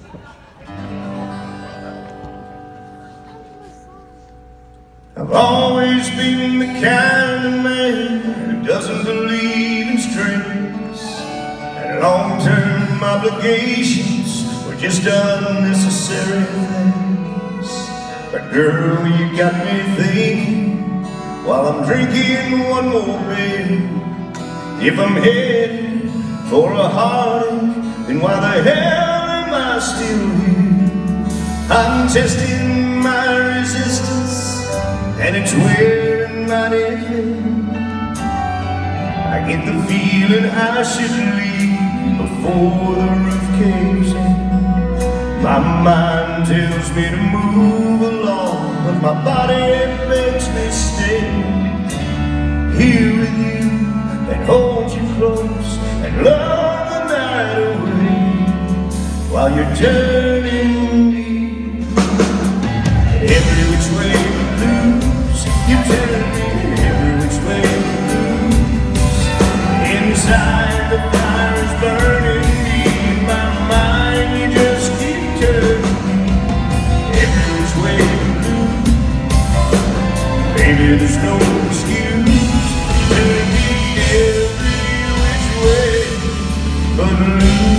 I've always been the kind of man who doesn't believe in strings, and long-term obligations were just unnecessary things. But girl, you got me thinking while I'm drinking one more beer. If I'm headed for a heartache, then why the hell am I still here? I'm testing my resistance, and it's wearing mighty thin. I get the feeling I should leave before the roof caves in. My mind tells me to move along, but my body makes me stay here with you and hold you close and love the night away while you're turning me every which way you lose. You turn me every which way you lose. Inside the fire is burning me, in my mind you just keep turning me every which way you lose. Baby, there's no excuse. You turn me every which way but lose.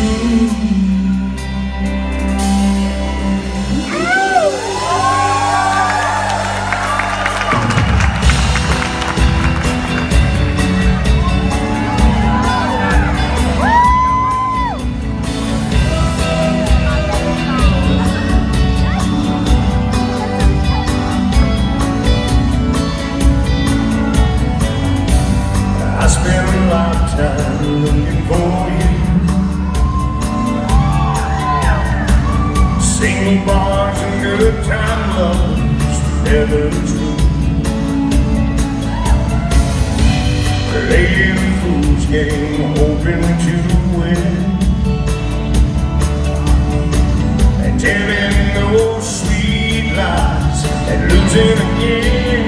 I spent a lifetime looking for you, single bars and good time lovers never true. Playing a fool's game, hoping to win, and telling those sweet lies and losing again.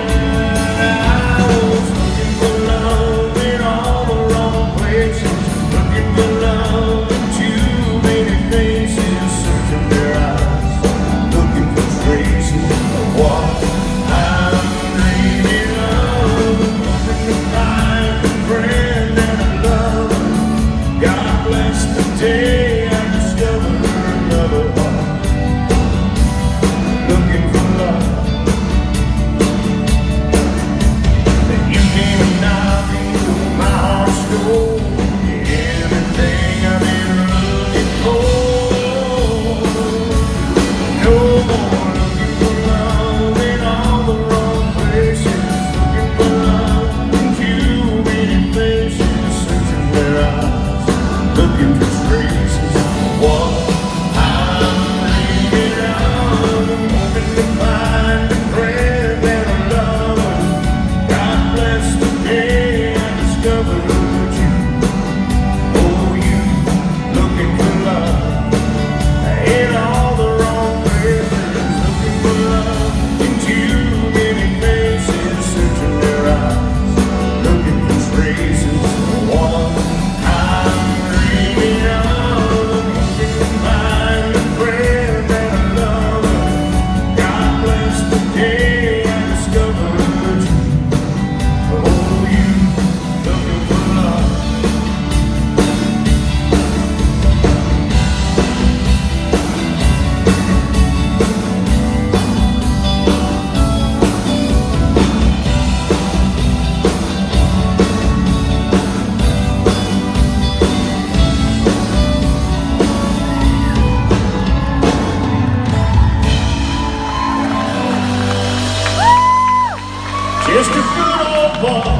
Just a good old boy,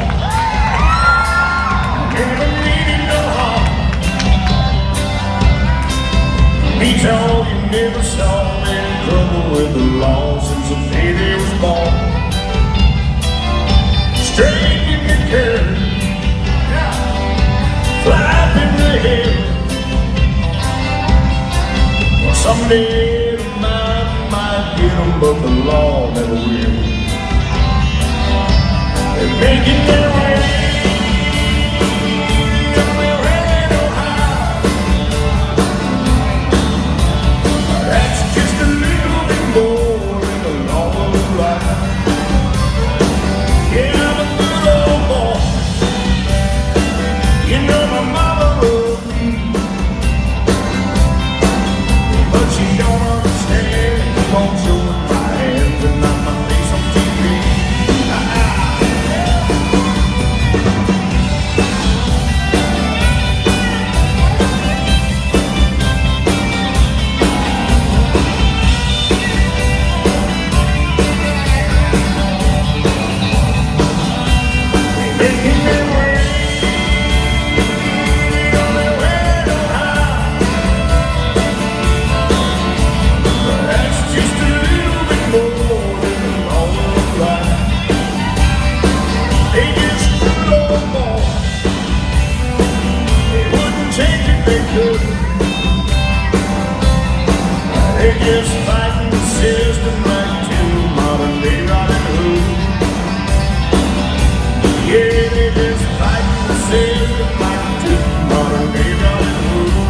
never needed no harm. He told you never saw any trouble with the law since the day they was born. Straight in the curve, fly up in the hill. Well, someday the mind might get them, but the law never will. They're making their way, and we're heading Ohio. They're just fighting the system like two modern-day Robin Hood. Yeah, they're just fighting the system like two modern-day Robin Hood.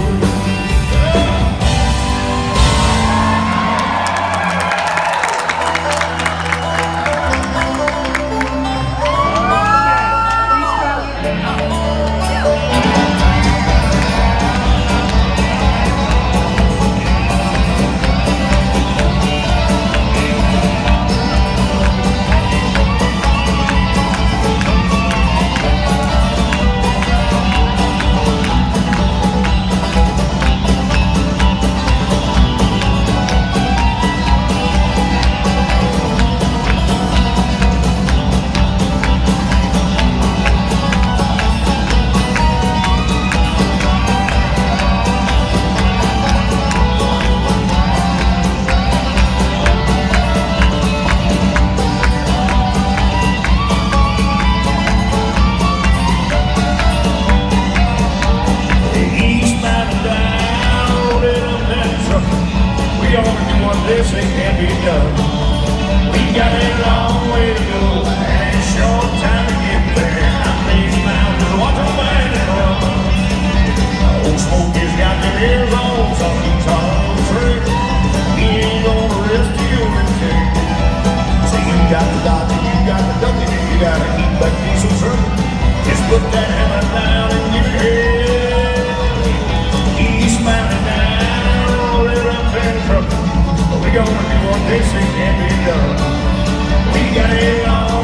This ain't can't be done. We got a long way to go and a short time to get there. I'm these mountains, watch them bang and run. Old Smokey's got them ears on, so he's on the trail. He ain't gonna rest till we take. So you got the Dodger, you got the Duncan, and you gotta keep that diesel truck. Just put that hammer down and give it hell. East Mountain down, roll it up and truck. We gonna do what they say can't be done. We got it all.